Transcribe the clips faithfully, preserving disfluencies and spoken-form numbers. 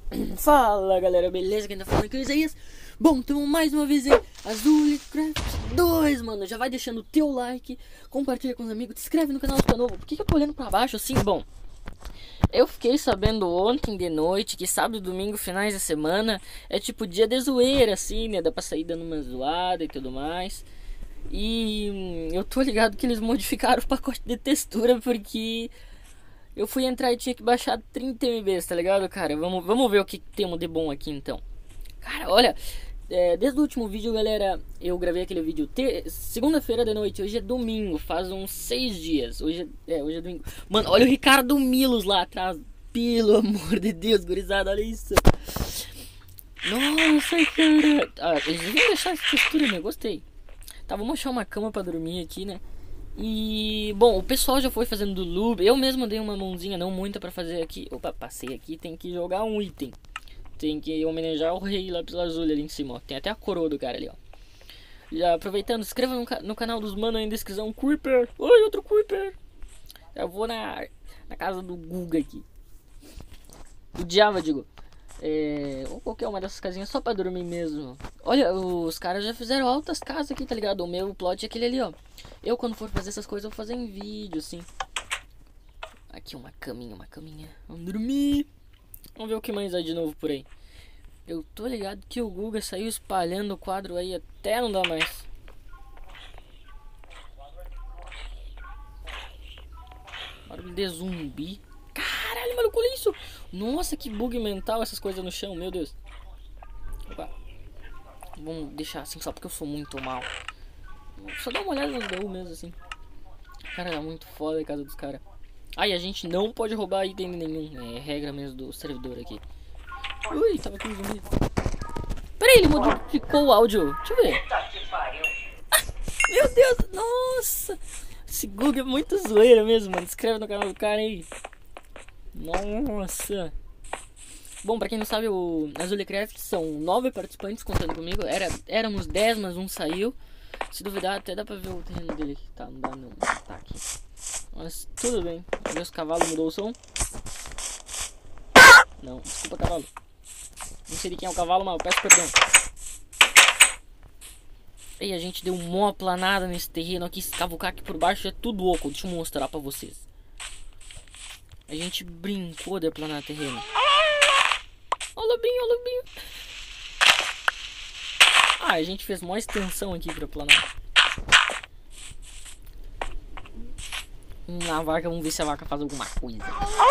Fala galera, beleza? Quem tá falando aqui é o Isaías. Bom, tamo mais uma vez em Azulecraft dois, mano. Já vai deixando o teu like, compartilha com os amigos, se inscreve no canal se tá novo. Por que, que eu tô olhando pra baixo assim? Bom, eu fiquei sabendo ontem de noite que sábado e domingo, finais de semana, é tipo dia de zoeira assim, né? Dá pra sair dando uma zoada e tudo mais. E hum, eu tô ligado que eles modificaram o pacote de textura porque eu fui entrar e tinha que baixar trinta megabytes, tá ligado, cara? Vamos, vamos ver o que temos de bom aqui, então. Cara, olha, é, desde o último vídeo, galera, eu gravei aquele vídeo ter... segunda-feira de noite. Hoje é domingo, faz uns seis dias. Hoje é, é, hoje é domingo. Mano, olha o Ricardo Milos lá atrás. Pelo amor de Deus, gurizada, olha isso. Nossa, cara. Ah, eles vão deixar essa textura, né? Gostei. Tá, vamos achar uma cama pra dormir aqui, né? E, bom, o pessoal já foi fazendo do loop. Eu mesmo dei uma mãozinha, não muita, pra fazer aqui. Opa, passei aqui, tem que jogar um item. Tem que homenagear o rei Lápis Lazuli ali em cima, ó. Tem até a coroa do cara ali, ó. Já aproveitando, se inscreva no, ca no canal dos manos aí na descrição. Creeper, oi, outro Creeper. Eu vou na, na casa do Guga aqui. O Java, digo. É, ou qualquer uma dessas casinhas só pra dormir mesmo. Olha, os caras já fizeram altas casas aqui, tá ligado? O meu plot é aquele ali, ó. Eu quando for fazer essas coisas eu vou fazer em vídeo, assim. Aqui uma caminha, uma caminha. Vamos dormir. Vamos ver o que mais há de novo por aí. Eu tô ligado que o Guga saiu espalhando o quadro aí até não dá mais. Barulho de zumbi. Caralho, mano, olha isso. Nossa, que bug mental essas coisas no chão, meu Deus. Opa. Vamos deixar assim só porque eu sou muito mal. Só dá uma olhada nos baús mesmo assim. Cara, é muito foda a casa dos caras. Ai, a gente não pode roubar item nenhum. É regra mesmo do servidor aqui. Ui, tava com zumbi. Peraí, ele modificou o áudio. Deixa eu ver. Ah, meu Deus, nossa. Esse Google é muito zoeira mesmo, mano. Se inscreve no canal do cara aí. Nossa. Bom, pra quem não sabe, o Azulecraft são nove participantes contando comigo. Era, éramos dez, mas um saiu. Se duvidar, até dá pra ver o terreno dele aqui. Tá, não dá não. Tá aqui. Mas tudo bem. Meu cavalo mudou o som. Não, desculpa, cavalo. Não sei de quem é o cavalo, mas eu peço perdão. E a gente deu uma planada nesse terreno aqui. Esse cavucar aqui por baixo é tudo oco. Deixa eu mostrar pra vocês. A gente brincou de planar terreno. Ó o lobinho, ó o lobinho. Ah, a gente fez maior extensão aqui pra planar. Na vaca, vamos ver se a vaca faz alguma coisa.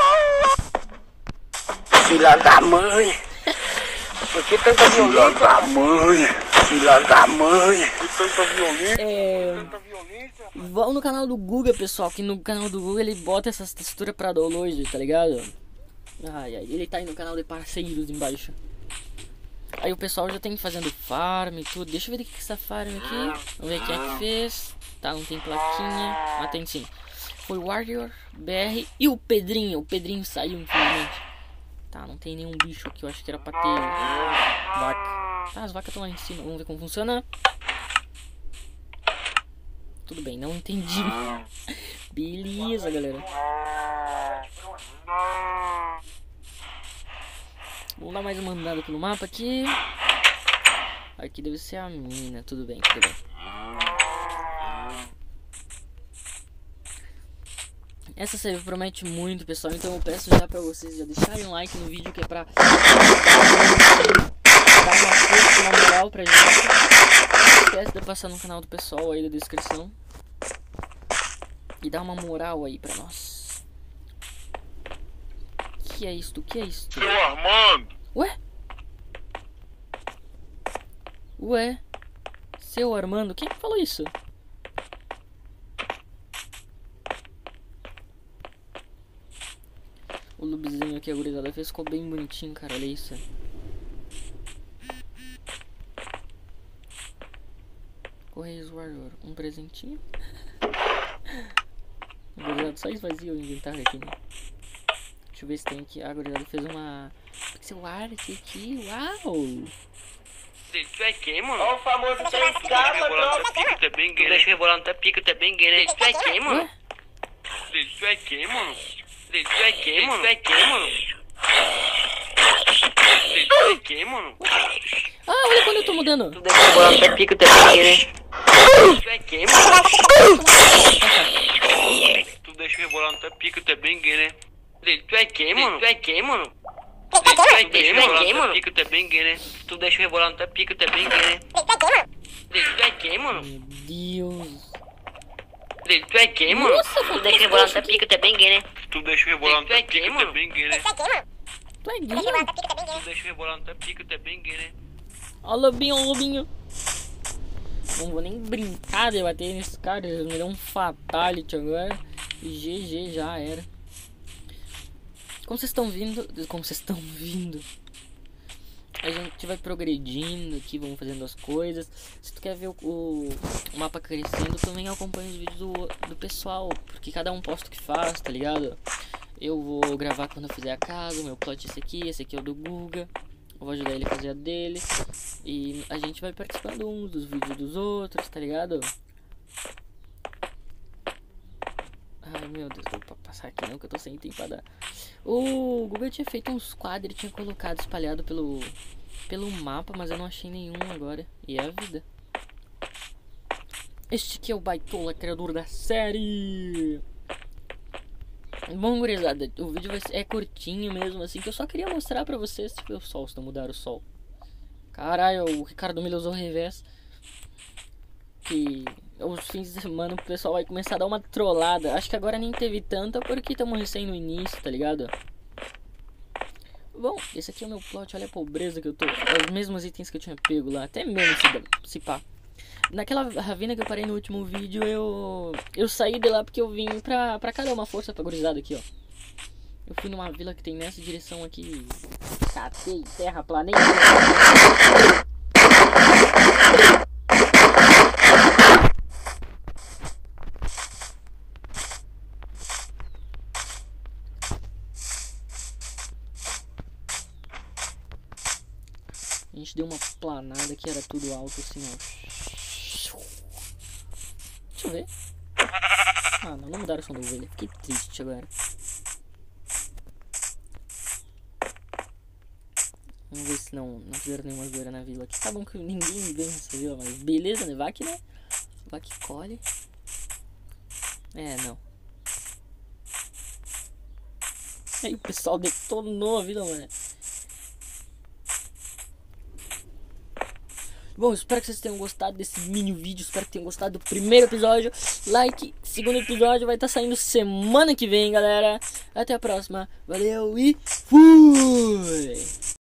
Filha da mãe! Por que tanta violência? Filha da mãe! Filha da mãe! Por que tanta violência? É... Vão no canal do Guga, pessoal. Que no canal do Guga ele bota essas texturas pra download, tá ligado? Ai, ai, ele tá aí no canal de parceiros embaixo. Aí o pessoal já tem fazendo farm e tudo. Deixa eu ver o que é essa farm aqui. Vamos ver quem é que fez. Tá, não tem plaquinha. Ah, tem sim. Foi o Warrior, B R e o Pedrinho. O Pedrinho saiu, infelizmente. Tá, não tem nenhum bicho aqui. Eu acho que era pra ter vaca. Tá, as vacas estão lá em cima. Vamos ver como funciona. Tudo bem, não entendi. Beleza, galera. Vamos dar mais uma andada pelo mapa aqui. Aqui deve ser a mina. Tudo bem, tudo bem. Essa série promete muito, pessoal. Então eu peço já pra vocês já deixarem um like no vídeo, que é pra dar uma força, uma moral pra gente. Não esquece de passar no canal do pessoal aí da descrição e dar uma moral aí pra nós. Que é isto? Que é isto? Seu Armando! Ué? Ué? Seu Armando? Quem falou isso? O lubzinho aqui, a gurizada fez, ficou bem bonitinho, cara, olha isso. Correios Warrior, um presentinho. A gurizada só esvazia o inventário aqui, né? Deixa eu ver se tem aqui. A gurizada fez uma pixel art aqui, uau! Tu é quem, mano? Olha o famoso sem capa, Tu é bem gay, deixa eu rebolar no teu pico, tu é bem gay. Tu é quem, mano? Ué? Tu é quem, mano? Tu é quem, mano? Tu é quem, mano? aqui, mano? Ah, olha quando eu tô mudando. Tu deixa rebolar até pica, tu é bem querer. Tu é aqui, mano? Tu deixa rebolar até pica, tu é bem querer. Tu é aqui, mano? Tu é aqui, mano? Tu é aqui, mano? Pica, tu é bem querer. Tu deixa rebolar até pica, tu é bem querer. Tu é aqui, mano? Meu Deus. Tu é aqui, mano? Nossa, tu deixa rebolar até pica, tu é bem querer. Tu deixa rebolar Tu é até aqui, pica, tu é mano? bem querer. Tu é gay. Tu deixa rebolar até pica, tu é bem querer. Ó, lobinho, ó, lobinho. Não vou nem brincar de bater nesse cara. Eles me dão um fatality agora. E G G já era. Como vocês estão vindo? Como vocês estão vindo? A gente vai progredindo aqui, vamos fazendo as coisas. Se tu quer ver o, o, o mapa crescendo, também acompanha os vídeos do, do pessoal. Porque cada um posta o que faz, tá ligado? Eu vou gravar quando eu fizer a casa. O meu plot é esse aqui, esse aqui é o do Guga. Eu vou ajudar ele a fazer a dele. E a gente vai participando uns dos vídeos dos outros, tá ligado? Ai meu Deus, não vou passar aqui não, que eu tô sem tempo pra dar. O Google tinha feito uns quadros, tinha colocado espalhado pelo, pelo mapa, mas eu não achei nenhum agora. E é a vida. Este aqui é o Baitola, criador da série. Bom, gurizada, o vídeo vai ser, é curtinho mesmo, assim, que eu só queria mostrar pra vocês. Tipo, o sol, se não mudar o sol. Caralho, o Ricardo Miller usou o revés. Que os fins de semana o pessoal vai começar a dar uma trollada. Acho que agora nem teve tanta porque estamos recém no início, tá ligado? Bom, esse aqui é o meu plot, olha a pobreza que eu tô. É os mesmos itens que eu tinha pego lá, até menos se, se pá. Naquela ravina que eu parei no último vídeo, eu eu saí de lá porque eu vim pra, pra cá dar uma força pra gurizada aqui, ó. Eu fui numa vila que tem nessa direção aqui. Catei terra, planeta. A gente deu uma planada que era tudo alto assim, ó. Deixa eu ver. Ah, não, não mudaram o som da ovelha. Fiquei triste agora. Vamos ver se não, não fizeram nenhuma zoeira na vila aqui. Tá bom que ninguém vem nessa vila, mas beleza, né? Vai que, né? Vai que colhe. É, não. Aí o pessoal detonou a vila, mano. Bom, espero que vocês tenham gostado desse mini vídeo. Espero que tenham gostado do primeiro episódio. Like, segundo episódio vai estar saindo semana que vem, galera. Até a próxima. Valeu e fui!